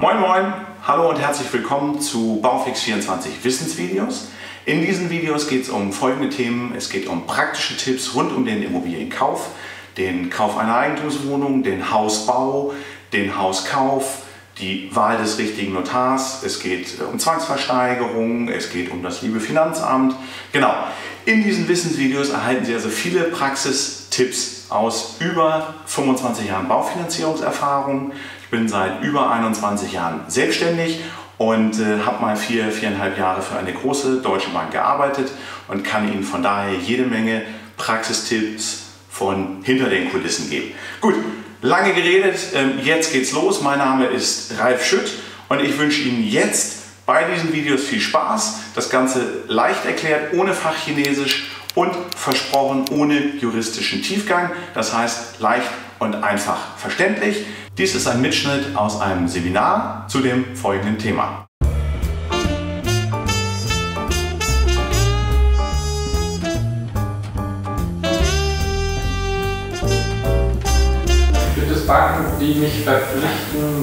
Moin Moin, hallo und herzlich willkommen zu Baufix24 Wissensvideos. In diesen Videos geht es um folgende Themen. Es geht um praktische Tipps rund um den Immobilienkauf, den Kauf einer Eigentumswohnung, den Hausbau, den Hauskauf, die Wahl des richtigen Notars. Es geht um Zwangsversteigerung, es geht um das liebe Finanzamt. Genau, in diesen Wissensvideos erhalten Sie also viele Praxistipps aus über 25 Jahren Baufinanzierungserfahrung. Ich bin seit über 21 Jahren selbstständig und habe mal 4,5 Jahre für eine große deutsche Bank gearbeitet und kann Ihnen von daher jede Menge Praxistipps von hinter den Kulissen geben. Gut, lange geredet, jetzt geht's los. Mein Name ist Ralf Schütt und ich wünsche Ihnen jetzt bei diesen Videos viel Spaß. Das Ganze leicht erklärt, ohne Fachchinesisch und versprochen ohne juristischen Tiefgang. Das heißt leicht und einfach verständlich. Dies ist ein Mitschnitt aus einem Seminar zu dem folgenden Thema. Gibt es Banken, die mich verpflichten,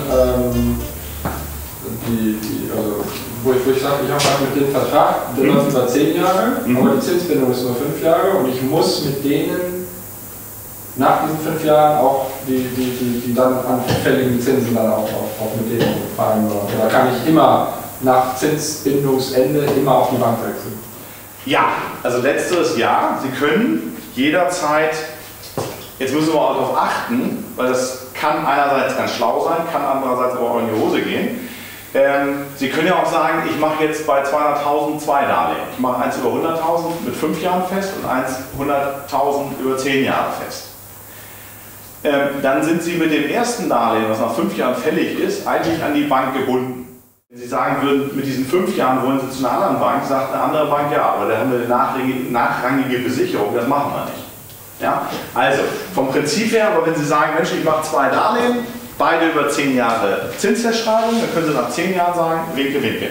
wo ich sage, ich habe mit denen Vertrag, der läuft über 10 Jahre, aber die Zinsbindung ist nur 5 Jahre und ich muss mit denen nach diesen 5 Jahren auch die dann anfälligen Zinsen dann auch mit denen vereinbaren. Da kann ich immer nach Zinsbindungsende immer auf die Bank wechseln. Ja, also letzteres ja. Sie können jederzeit, jetzt müssen wir auch darauf achten, weil das kann einerseits ganz schlau sein, kann andererseits aber auch in die Hose gehen. Sie können ja auch sagen, ich mache jetzt bei 200.000 2 Darlehen. Ich mache eins über 100.000 mit 5 Jahren fest und eins 100.000 über 10 Jahre fest. Dann sind Sie mit dem ersten Darlehen, was nach 5 Jahren fällig ist, eigentlich an die Bank gebunden. Wenn Sie sagen würden, mit diesen 5 Jahren wollen Sie zu einer anderen Bank, sagt eine andere Bank, ja, aber da haben wir eine nachrangige Besicherung, das machen wir nicht. Ja? Also, vom Prinzip her, aber wenn Sie sagen, Mensch, ich mache 2 Darlehen, beide über 10 Jahre Zinsfestschreibung, dann können Sie nach 10 Jahren sagen, winke, winke.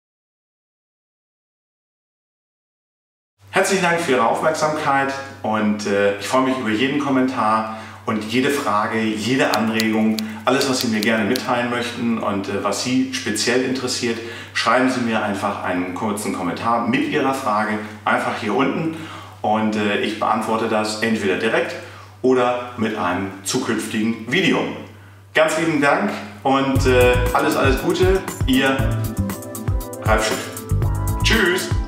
Herzlichen Dank für Ihre Aufmerksamkeit und ich freue mich über jeden Kommentar und jede Frage, jede Anregung, alles, was Sie mir gerne mitteilen möchten und was Sie speziell interessiert, schreiben Sie mir einfach einen kurzen Kommentar mit Ihrer Frage einfach hier unten und ich beantworte das entweder direkt oder mit einem zukünftigen Video. Ganz lieben Dank und alles Gute, Ihr Ralf Schütt. Tschüss!